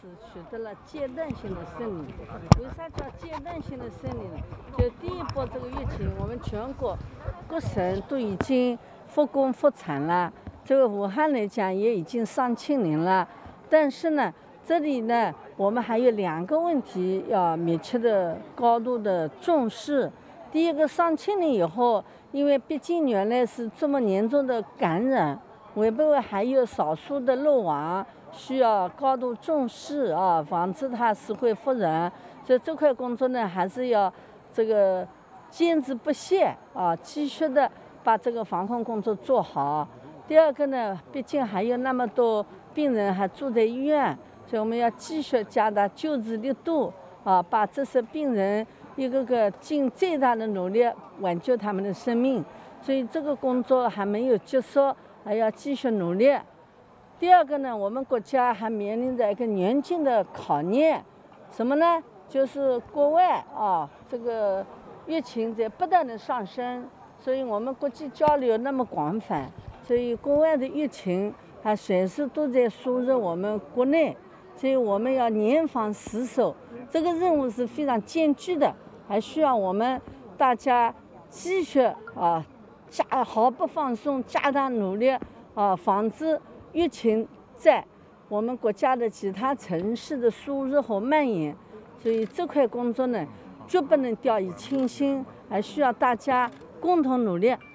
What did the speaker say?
是取得了阶段性的胜利。为啥叫阶段性的胜利呢？就第一波这个疫情，我们全国各省都已经复工复产了，这个武汉来讲也已经上清零了。但是呢，这里呢，我们还有2个问题要密切的、高度的重视。第一个，上清零以后，因为毕竟原来是这么严重的感染，会不会还有少数的漏网？需要高度重视啊，防止它死灰复燃。所以这块工作呢，还是要这个坚持不懈啊，继续的把这个防控工作做好。第二个呢，毕竟还有那么多病人还住在医院，所以我们要继续加大救治力度啊，把这些病人一个个尽最大的努力挽救他们的生命。所以这个工作还没有结束，还要继续努力。第二个呢，我们国家还面临着一个严峻的考验，什么呢？就是国外啊，这个疫情在不断的上升，所以我们国际交流那么广泛，所以国外的疫情还随时都在输入我们国内，所以我们要严防死守，这个任务是非常艰巨的，还需要我们大家继续啊，毫不放松，加大努力啊，防止疫情在我们国家的其他城市的输入和蔓延，所以这块工作呢，绝不能掉以轻心，还需要大家共同努力。